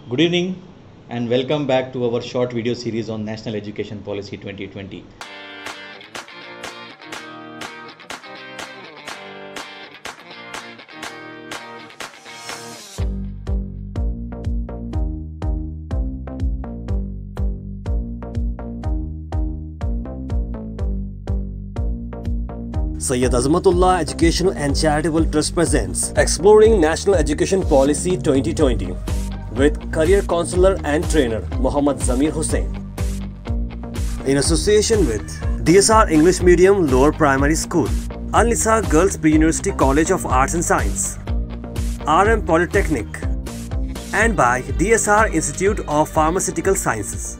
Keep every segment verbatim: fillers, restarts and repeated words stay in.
Good evening and welcome back to our short video series on National Education Policy twenty twenty. Sayyid Azmatullah Educational and Charitable Trust presents Exploring National Education Policy twenty twenty with career counselor and trainer Muhammad Zamir Hussain in association with D S R English Medium Lower Primary School, Al-Nisa Girls Pre-University College of Arts and Science, R M Polytechnic, and by D S R Institute of Pharmaceutical Sciences.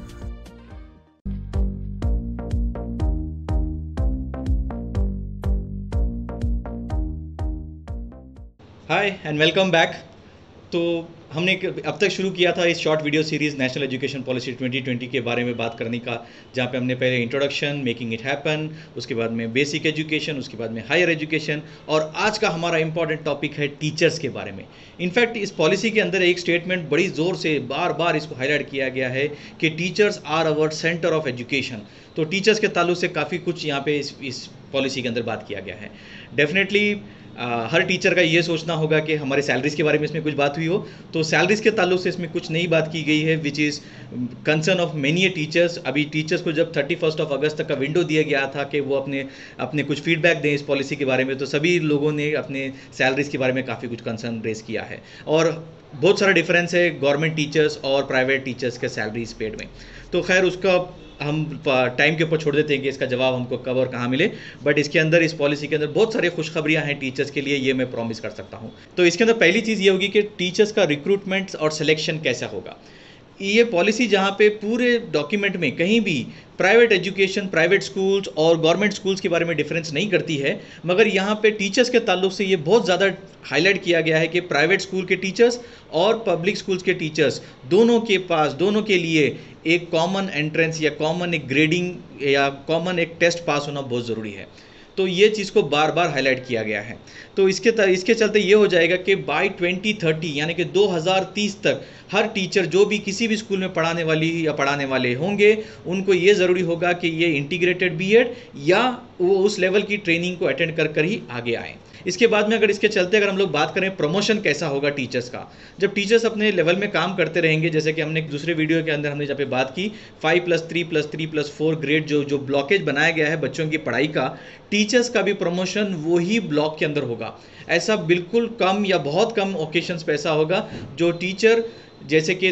Hi and welcome back. तो हमने अब तक शुरू किया था इस short video series national education policy twenty twenty के बारे में बात करने का, जहाँ पे हमने पहले इंट्रोडक्शन, मेकिंग इट हैपन, उसके बाद में बेसिक एजुकेशन, उसके बाद में हायर एजुकेशन, और आज का हमारा इंपॉर्टेंट टॉपिक है टीचर्स के बारे में। इनफैक्ट इस पॉलिसी के अंदर एक स्टेटमेंट बड़ी ज़ोर से बार बार इसको हाईलाइट किया गया है कि teachers are our centre of education. तो टीचर्स के ताल्लुक से काफ़ी कुछ यहाँ पे इस इस पॉलिसी के अंदर बात किया गया है। डेफिनेटली Uh, हर टीचर का ये सोचना होगा कि हमारे सैलरीज़ के बारे में इसमें कुछ बात हुई हो, तो सैलरीज़ के ताल्लुक से इसमें कुछ नई बात की गई है, which is concern of many a teachers. अभी टीचर्स को जब थर्टी फर्स्ट ऑफ अगस्त तक का विंडो दिया गया था कि वो अपने अपने कुछ फीडबैक दें इस पॉलिसी के बारे में, तो सभी लोगों ने अपने सैलरीज़ के बारे में काफ़ी कुछ कंसर्न रेज किया है। और बहुत सारा डिफरेंस है गवर्नमेंट टीचर्स और प्राइवेट टीचर्स के सैलरीज पेड में। तो खैर उसका हम टाइम के ऊपर छोड़ देते हैं कि इसका जवाब हमको कब और कहाँ मिले, बट इसके अंदर इस पॉलिसी के अंदर बहुत सारी खुशखबरियाँ हैं टीचर्स के लिए, ये मैं प्रॉमिस कर सकता हूँ। तो इसके अंदर पहली चीज़ ये होगी कि टीचर्स का रिक्रूटमेंट और सिलेक्शन कैसा होगा। ये पॉलिसी जहाँ पे पूरे डॉक्यूमेंट में कहीं भी प्राइवेट एजुकेशन, प्राइवेट स्कूल्स और गवर्नमेंट स्कूल्स के बारे में डिफरेंस नहीं करती है, मगर यहाँ पे टीचर्स के ताल्लुक से ये बहुत ज़्यादा हाईलाइट किया गया है कि प्राइवेट स्कूल के टीचर्स और पब्लिक स्कूल्स के टीचर्स दोनों के पास, दोनों के लिए एक कॉमन एंट्रेंस या कॉमन एक ग्रेडिंग या कॉमन एक टेस्ट पास होना बहुत ज़रूरी है। तो ये चीज़ को बार बार हाईलाइट किया गया है। तो इसके इसके चलते ये हो जाएगा कि बाय ट्वेंटी थर्टी यानी कि दो हज़ार तीस तक हर टीचर जो भी किसी भी स्कूल में पढ़ाने वाली या पढ़ाने वाले होंगे, उनको ये ज़रूरी होगा कि ये इंटीग्रेटेड बीएड या वो उस लेवल की ट्रेनिंग को अटेंड कर कर ही आगे आएँ। इसके बाद में अगर इसके चलते अगर हम लोग बात करें प्रमोशन कैसा होगा टीचर्स का, जब टीचर्स अपने लेवल में काम करते रहेंगे, जैसे कि हमने दूसरे वीडियो के अंदर हमने जहाँ पे बात की five plus three plus three plus four grade जो जो ब्लॉकेज बनाया गया है बच्चों की पढ़ाई का, टीचर्स का भी प्रमोशन वही ब्लॉक के अंदर होगा। ऐसा बिल्कुल कम या बहुत कम ओकेशंस पे ऐसा होगा जो टीचर जैसे कि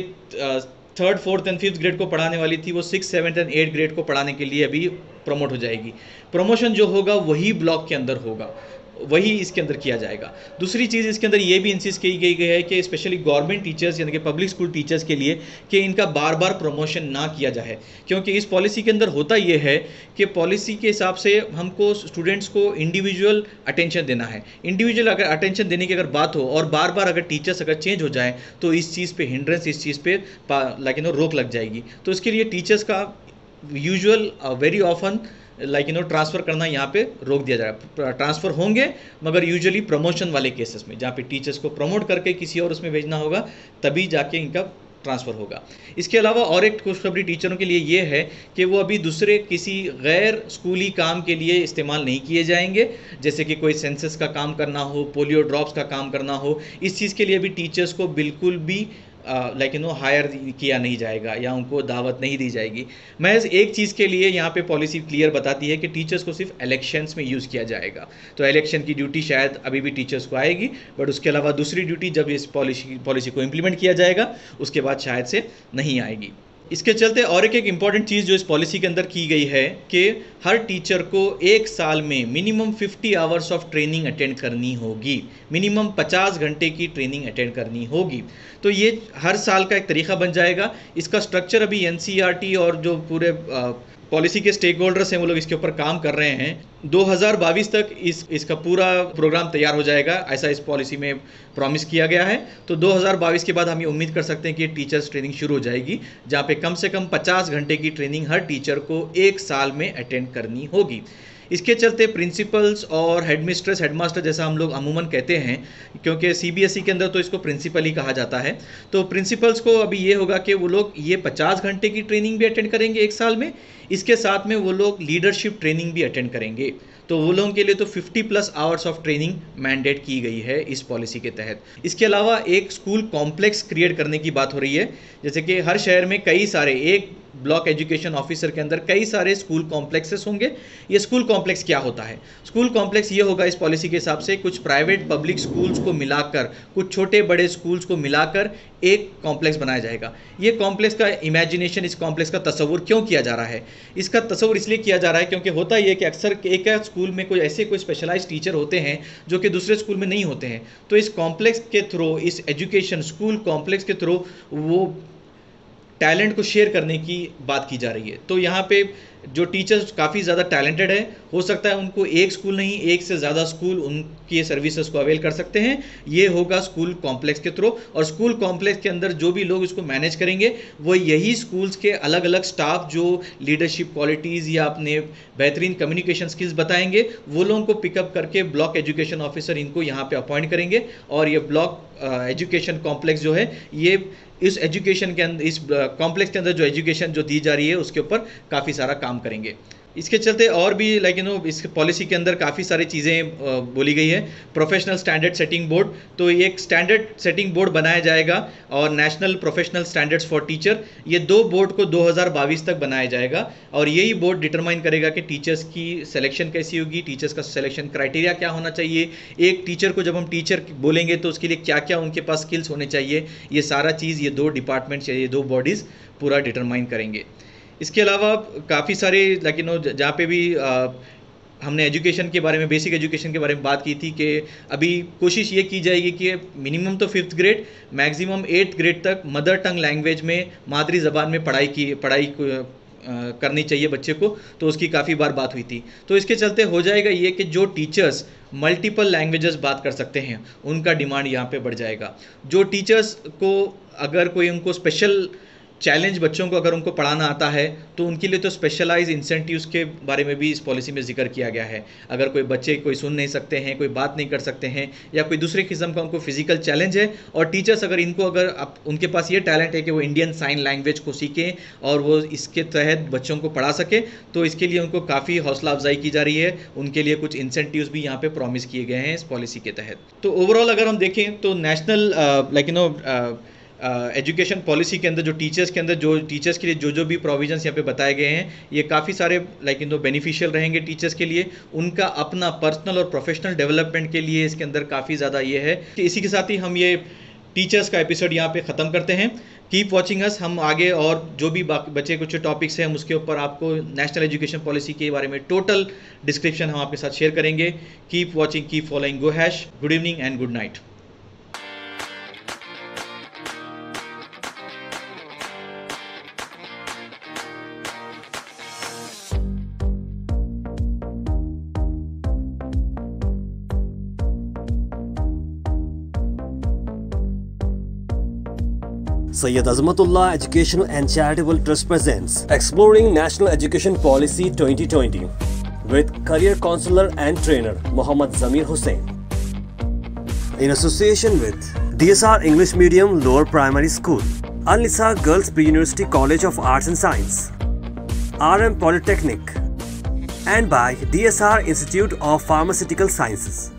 third fourth and fifth grade को पढ़ाने वाली थी, वो six seventh and eight grade को पढ़ाने के लिए अभी प्रमोट हो जाएगी। प्रमोशन जो होगा वही ब्लॉक के अंदर होगा, वही इसके अंदर किया जाएगा। दूसरी चीज़ इसके अंदर ये भी इंसिस्ट की गई है कि स्पेशली गवर्नमेंट टीचर्स यानी कि पब्लिक स्कूल टीचर्स के लिए कि इनका बार बार प्रमोशन ना किया जाए, क्योंकि इस पॉलिसी के अंदर होता ये है कि पॉलिसी के हिसाब से हमको स्टूडेंट्स को इंडिविजुअल अटेंशन देना है। इंडिविजुअल अगर अटेंशन देने की अगर बात हो और बार बार अगर टीचर्स अगर चेंज हो जाए तो इस चीज़ पे हिंड्रेंस, इस चीज़ पे लाइक यू नो रोक लग जाएगी। तो इसके लिए टीचर्स का usual very often like you know transfer करना यहाँ पे रोक दिया जाएगा। ट्रांसफ़र होंगे मगर यूजुअली प्रमोशन वाले केसेस में, जहाँ पे टीचर्स को प्रमोट करके किसी और उसमें भेजना होगा तभी जाके इनका ट्रांसफ़र होगा। इसके अलावा और एक खुशखबरी टीचरों के लिए ये है कि वो अभी दूसरे किसी गैर स्कूली काम के लिए इस्तेमाल नहीं किए जाएंगे, जैसे कि कोई सेंसस का काम करना हो, पोलियो ड्रॉप्स का काम करना हो, इस चीज़ के लिए भी टीचर्स को बिल्कुल भी लाइक यू नो हायर किया नहीं जाएगा या उनको दावत नहीं दी जाएगी। महज एक चीज़ के लिए यहाँ पे पॉलिसी क्लियर बताती है कि टीचर्स को सिर्फ इलेक्शंस में यूज़ किया जाएगा। तो इलेक्शन की ड्यूटी शायद अभी भी टीचर्स को आएगी, बट उसके अलावा दूसरी ड्यूटी जब इस पॉलिसी पॉलिसी को इम्प्लीमेंट किया जाएगा उसके बाद शायद से नहीं आएगी। इसके चलते और एक एक इम्पॉर्टेंट चीज़ जो इस पॉलिसी के अंदर की गई है कि हर टीचर को एक साल में minimum fifty hours of training attend करनी होगी, मिनिमम पचास घंटे की ट्रेनिंग अटेंड करनी होगी। तो ये हर साल का एक तरीका बन जाएगा। इसका स्ट्रक्चर अभी एनसीईआरटी और जो पूरे पॉलिसी के स्टेक होल्डर्स हैं वो लोग इसके ऊपर काम कर रहे हैं। दो हज़ार बाईस तक इस इसका पूरा प्रोग्राम तैयार हो जाएगा, ऐसा इस पॉलिसी में प्रॉमिस किया गया है। तो दो हज़ार बाईस के बाद हम ये उम्मीद कर सकते हैं कि टीचर्स ट्रेनिंग शुरू हो जाएगी, जहाँ पे कम से कम पचास घंटे की ट्रेनिंग हर टीचर को एक साल में अटेंड करनी होगी। इसके चलते प्रिंसिपल्स और हेडमिस्ट्रेस हेडमास्टर जैसा हम लोग अमूमन कहते हैं, क्योंकि सीबीएसई के अंदर तो इसको प्रिंसिपल ही कहा जाता है, तो प्रिंसिपल्स को अभी ये होगा कि वो लोग ये पचास घंटे की ट्रेनिंग भी अटेंड करेंगे एक साल में, इसके साथ में वो लोग लीडरशिप ट्रेनिंग भी अटेंड करेंगे। तो वो लोगों के लिए तो पचास plus hours of training mandate की गई है इस पॉलिसी के तहत। इसके अलावा एक स्कूल कॉम्प्लेक्स क्रिएट करने की बात हो रही है, जैसे कि हर शहर में कई सारे, एक ब्लॉक एजुकेशन ऑफिसर के अंदर कई सारे स्कूल कॉम्प्लेक्सेस होंगे। ये स्कूल कॉम्प्लेक्स क्या होता है? स्कूल कॉम्प्लेक्स ये होगा इस पॉलिसी के हिसाब से, कुछ प्राइवेट पब्लिक स्कूल्स को मिलाकर, कुछ छोटे बड़े स्कूल्स को मिलाकर एक कॉम्प्लेक्स बनाया जाएगा। ये कॉम्प्लेक्स का इमेजिनेशन, इस कॉम्प्लेक्स का तस्वुर क्यों किया जा रहा है? इसका तस्वुर इसलिए किया जा रहा है क्योंकि होता ये कि अक्सर एक स्कूल में कोई ऐसे कोई स्पेशलाइज्ड टीचर होते हैं जो कि दूसरे स्कूल में नहीं होते हैं। तो इस कॉम्प्लेक्स के थ्रू, इस एजुकेशन स्कूल कॉम्प्लेक्स के थ्रू वो टैलेंट को शेयर करने की बात की जा रही है। तो यहाँ पे जो टीचर्स काफ़ी ज़्यादा टैलेंटेड है, हो सकता है उनको एक स्कूल नहीं, एक से ज़्यादा स्कूल उनकी सर्विसेज को अवेल कर सकते हैं। ये होगा स्कूल कॉम्प्लेक्स के थ्रू, और स्कूल कॉम्प्लेक्स के अंदर जो भी लोग इसको मैनेज करेंगे वो यही स्कूल्स के अलग अलग स्टाफ जो लीडरशिप क्वालिटीज़ या अपने बेहतरीन कम्युनिकेशन स्किल्स बताएंगे, वो लोगों को पिकअप करके ब्लॉक एजुकेशन ऑफिसर इनको यहाँ पे अपॉइंट करेंगे, और ये ब्लॉक एजुकेशन कॉम्प्लेक्स जो है, ये इस एजुकेशन के अंदर, इस कॉम्प्लेक्स के अंदर जो एजुकेशन जो दी जा रही है उसके ऊपर काफ़ी सारा काम करेंगे। इसके चलते और भी लाइक यू नो इस पॉलिसी के अंदर काफ़ी सारी चीज़ें बोली गई है। प्रोफेशनल स्टैंडर्ड सेटिंग बोर्ड, तो एक स्टैंडर्ड सेटिंग बोर्ड बनाया जाएगा, और national professional standards for teacher, ये दो बोर्ड को दो हज़ार बाईस तक बनाया जाएगा, और यही बोर्ड डिटरमाइन करेगा कि टीचर्स की सिलेक्शन कैसी होगी, टीचर्स का सिलेक्शन क्राइटेरिया क्या होना चाहिए, एक टीचर को जब हम टीचर बोलेंगे तो उसके लिए क्या क्या उनके पास स्किल्स होने चाहिए, ये सारा चीज़ ये दो डिपार्टमेंट्स या ये दो बॉडीज़ पूरा डिटरमाइन करेंगे। इसके अलावा काफ़ी सारे लाइक यू नो जहाँ पे भी आ, हमने एजुकेशन के बारे में, बेसिक एजुकेशन के बारे में बात की थी कि अभी कोशिश ये की जाएगी कि मिनिमम तो fifth grade, maximum eighth grade तक मदर टंग लैंग्वेज में, मादरी ज़बान में पढ़ाई की पढ़ाई करनी चाहिए बच्चे को, तो उसकी काफ़ी बार बात हुई थी। तो इसके चलते हो जाएगा ये कि जो टीचर्स मल्टीपल लैंग्वेजेस बात कर सकते हैं उनका डिमांड यहाँ पे बढ़ जाएगा। जो टीचर्स को अगर कोई उनको स्पेशल चैलेंज, बच्चों को अगर उनको पढ़ाना आता है तो उनके लिए तो स्पेशलाइज इंसेंटिव्स के बारे में भी इस पॉलिसी में जिक्र किया गया है। अगर कोई बच्चे कोई सुन नहीं सकते हैं, कोई बात नहीं कर सकते हैं, या कोई दूसरे किस्म का उनको फिजिकल चैलेंज है, और टीचर्स अगर इनको अगर आप उनके पास ये टैलेंट है कि वो इंडियन साइन लैंग्वेज को सीखें और वो इसके तहत बच्चों को पढ़ा सके, तो इसके लिए उनको काफ़ी हौसला अफजाई की जा रही है। उनके लिए कुछ इंसेंटिव्स भी यहाँ पे प्रॉमिस किए गए हैं इस पॉलिसी के तहत। तो ओवरऑल अगर हम देखें तो national like you know education policy के अंदर जो टीचर्स के अंदर जो टीचर्स के लिए जो जो भी प्रोविजंस यहाँ पे बताए गए हैं, ये काफ़ी सारे लाइक इन दो बेनिफिशियल रहेंगे टीचर्स के लिए। उनका अपना पर्सनल और प्रोफेशनल डेवलपमेंट के लिए इसके अंदर काफ़ी ज़्यादा ये है कि इसी के साथ ही हम ये टीचर्स का एपिसोड यहाँ पे ख़त्म करते हैं। Keep watching us. हम आगे और जो भी बचे कुछ टॉपिक्स हैं हम उसके ऊपर आपको नेशनल एजुकेशन पॉलिसी के बारे में टोटल डिस्क्रिप्शन हम आपके साथ शेयर करेंगे। Keep watching, keep following go hash. Good evening and good night. Sayyid Azmatullah Educational and Charitable Trust presents Exploring National Education Policy twenty twenty with career counselor and trainer Mohammad Zamir Hussain in association with D S R English Medium Lower Primary School, Al-Nisa Girls Pre-University College of Arts and Science, R M Polytechnic, and by D S R Institute of Pharmaceutical Sciences.